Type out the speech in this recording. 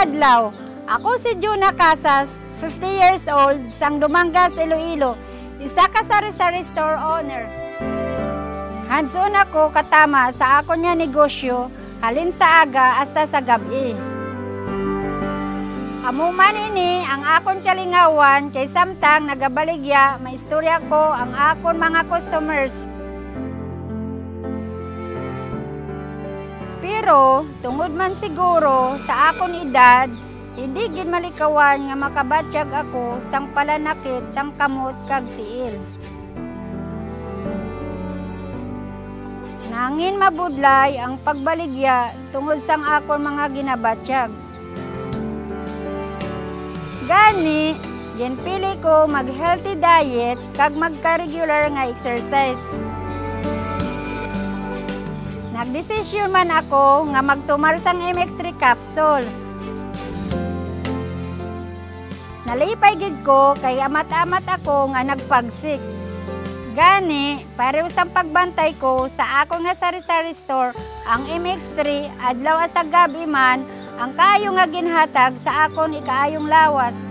adlaw. Ako si Juna Casas, 50 years old, sang Dumangas, Iloilo. Isa ka sari-sari store owner. Hands-on ako katama sa ako niya negosyo, halin sa aga hasta sa gabi. Amuman ini ang akon kalingawan kay samtang nagabaligya, maistorya ko ang akon mga customers. Pero tungod man siguro sa akon edad, hindi gid malikawan nga makabatsyag ako sang palanakit sang kamot kag tiil. Nangin mabudlay ang pagbaligya tungod sang akon mga ginabatsyag. Gani, ginpili ko mag-healthy diet kag magka-regular nga exercise. Nagdesisyon man ako nga magtumar sang MX3 capsule. Nalipay gid ko kay amat-amat ako nga nagpagsik. Gani, pareho sa pagbantay ko sa ako nga sari-sari store, ang MX3 adlaw sa gabi man ang kaayo nga ginhatag sa akon ikaayong lawas.